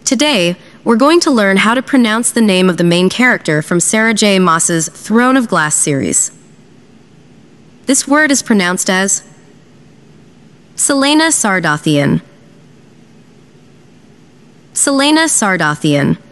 Today, we're going to learn how to pronounce the name of the main character from Sarah J. Maas's Throne of Glass series. This word is pronounced as Celaena Sardothien. Celaena Sardothien.